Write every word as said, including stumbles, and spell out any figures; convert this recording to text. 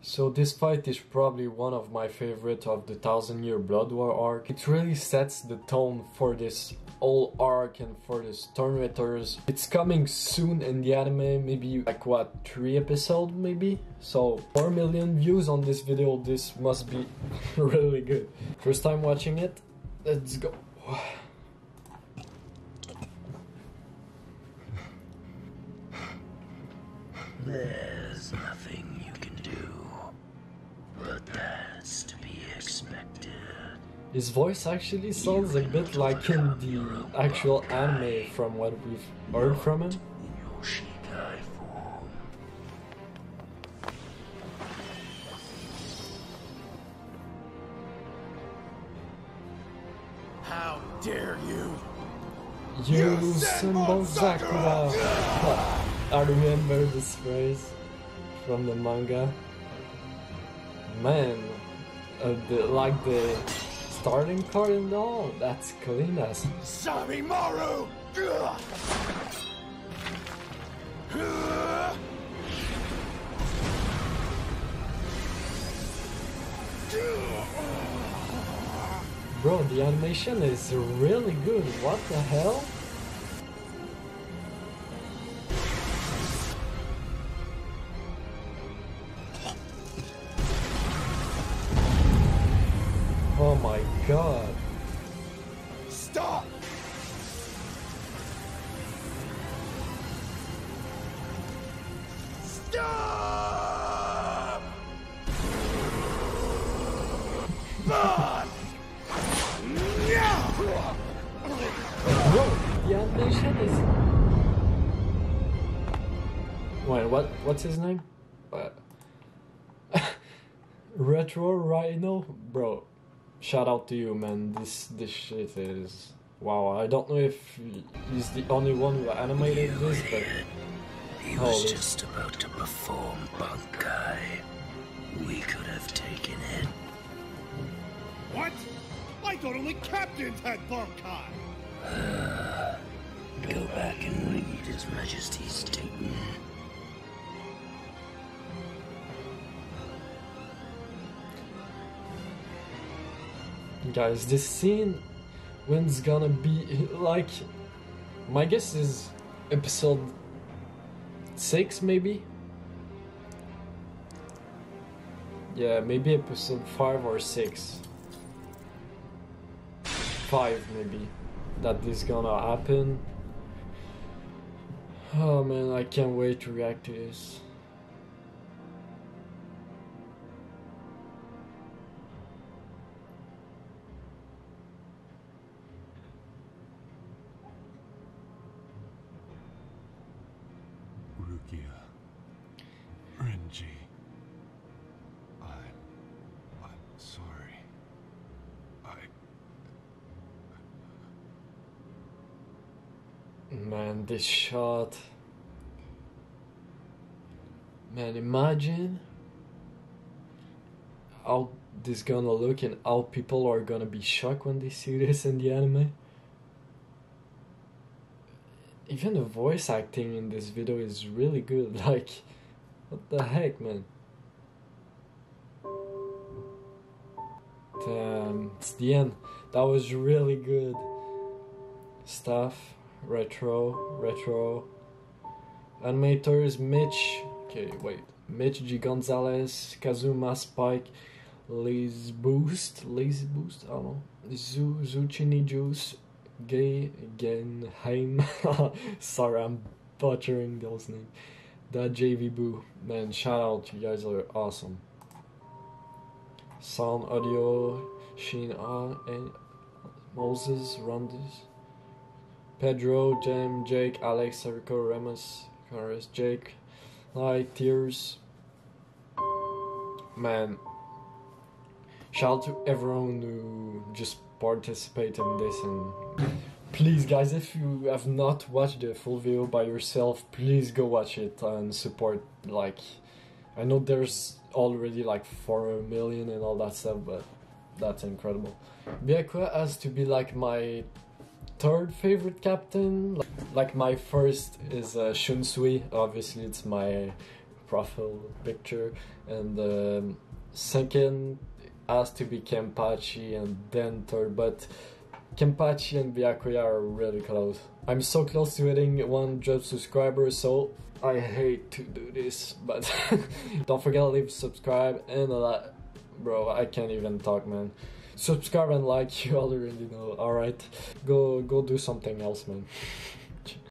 So this fight is probably one of my favorite of the Thousand Year Blood War arc. It really sets the tone for this whole arc and for the Stormwitters. It's coming soon in the anime, maybe like what, three episodes maybe? So four million views on this video, this must be really good. First time watching it, let's go. There's nothing you can do, but that's to be expected. His voice actually sounds a bit like in the actual anime from what we've heard from him. How dare you! You symbol Sakura! I remember this phrase from the manga. Man, uh, the, like the starting card and all, that's clean as. Samimaru! Bro, the animation is really good. What the hell? Oh my god. Stop! Stop! God! Bro, the animation is... Wait, what? What's his name? What? Retro Rhino? Bro, shout out to you, man. This this shit is... Wow, I don't know if he's the only one who animated this, but... He was just about to perform Bunkai. We could have taken it. What? I thought only captains had Bunkai! Uh, go back and read His Majesty's statement. Guys, this scene, when it's gonna be, like, my guess is episode six, maybe? Yeah, maybe episode five or six. Five, maybe, that this gonna happen. Oh man, I can't wait to react to this. Renji, I'm, I'm sorry. I... Man, this shot. Man, imagine how this gonna look and how people are gonna be shocked when they see this in the anime. Even the voice acting in this video is really good, like, what the heck, man? Damn, it's the end. That was really good stuff. Retro, retro. Animators Mitch, okay, wait. Mitch G. Gonzalez, Kazuma Spike, Liz Boost, Lazy Boost, I don't know. Zu Zucchini Juice, Gay Genheim. Sorry, I'm butchering those names. That J V Boo, man, shout out, you guys are awesome. Sound, audio, Sheen, uh, and Moses, Rondis, Pedro, Jem, Jake, Alex, Erico, Remus, Chorus, Jake, Light, Tears. Man, shout out to everyone who just participated in this, and please guys, if you have not watched the full video by yourself, please go watch it and support. Like, I know there's already like four million and all that stuff, but that's incredible. Byakuya has to be like my third favorite captain. Like my first is uh, Shunsui, obviously it's my profile picture, and um, second has to be Kenpachi, and then third, but Kenpachi and Byakuya are really close. I'm so close to hitting one hundred subscribers, so I hate to do this, but don't forget to leave subscribe and a like. Bro, I can't even talk, man. Subscribe and like, you already know. Alright, go go do something else, man.